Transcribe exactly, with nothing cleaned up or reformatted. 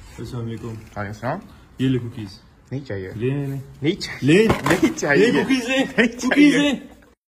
अस्सलाम वालेकुम। वालेकुम। ये ले कुकीज। नहीं चाहिए। ले ले नहीं चाहिए। ले नहीं चाहिए। कुकीज ले नहीं कुकीज चाहिए। ले